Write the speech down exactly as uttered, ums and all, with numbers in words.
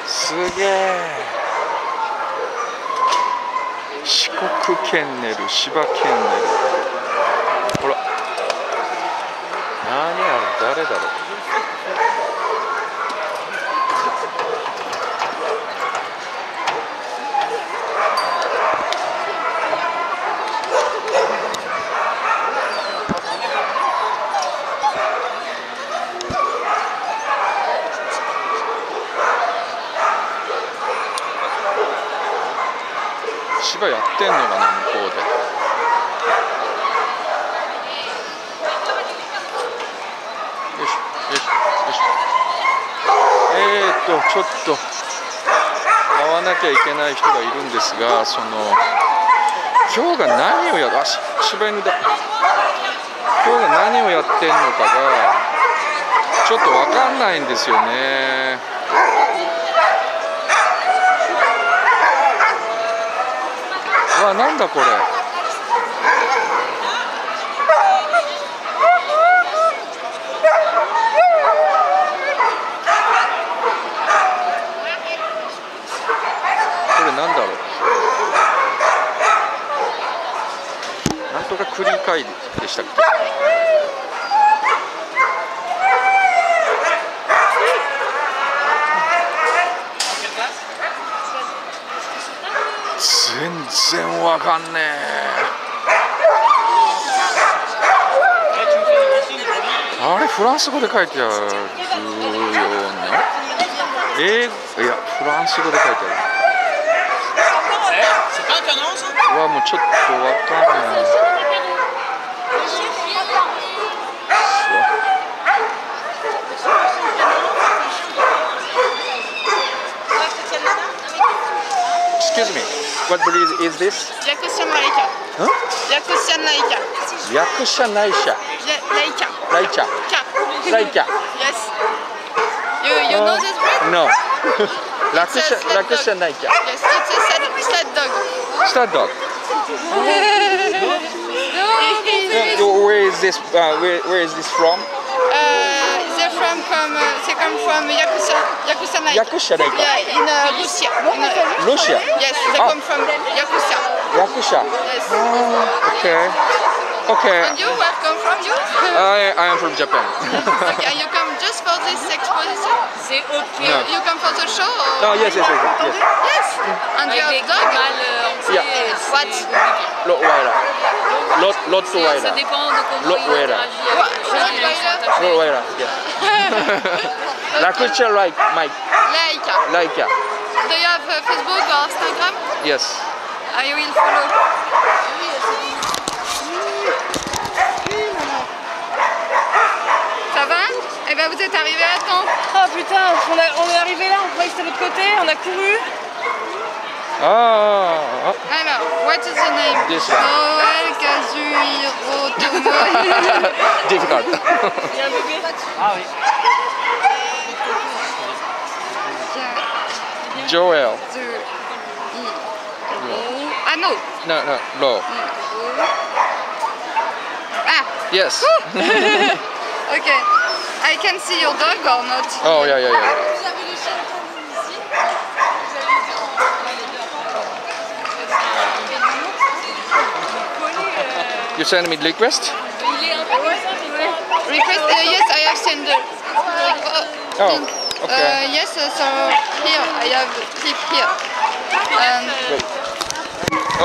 すげえ。四国ケンネル、芝ケンネル。ほら。何あれ、誰だろう。芝やってんのかな、向こうで。よしよしよし。えーっとちょっと会わなきゃいけない人がいるんですが、その今日が何をやる、あ、し柴犬だ。今日が何をやってんのかがちょっと分かんないんですよね。うわ、なんだこれ。これなんだろう。なんとかクリ会でしたっけ。全然わかんねえ。あれフランス語で書いてあるような。英語、いやフランス語で書いてある。うわ、もうちょっとわかんない。Excuse me, what breed is this? Yakusha Laika. Huh? Yakusha Laika. Yakusha Naisha. Laika. Laika. Laika. Yes. You you know this breed? No. Yakusha Yakusha Naika. Yes, it's a stud, stud dog. Stud dog. No, Uh, where is this? Uh, where where is this from? uh, they're from from uh, they come from Yakuza Yakuza Laika. Yakusha Naika. Yeah, in uh, Russia. In, uh, Russia. yes, they Ah. come from Yakuza. Yakusha. Yes. Oh, okay. Okay. And you, where come from you? I I am from Japan. Okay, you come just for this exposition? C'est ok. You, No. you come for the show? Or? No, yes, yes, yes, yes. Yes. And you Avec des have dog? cavales entiers, Yeah. c'est What? compliqué. Rottweiler. Lot Lot C'est- Ça Rottweiler. dépend de comment Lot il Weiler. interagit avec le chien et Rottweiler. son attachement. Rottweiler. Yes. Yakusha like Mike. Laika. Laika. Do you have uh, Facebook or Instagram? Yes. I will follow. Ça va? Eh ben vous êtes arrivé à temps. Oh putain, on, a- on est arrivé là, on croyait que c'était de l'autre côté, on a couru. Ah. Alors, what is the name? This one. Noël Kazuhiro Tomoe. Difficult. Il y a un bébé. Ah oui. Joel. Ah non. No, no, Lo. Ah. Yes. Okay. I can see your dog or not? Oh yeah, yeah, yeah. You send me request? Il est un peu comme ça, mais ouais. Request? Uh, yes, I have sent the. Uh, Oh, okay. uh, yes, uh, so here I have tip here. And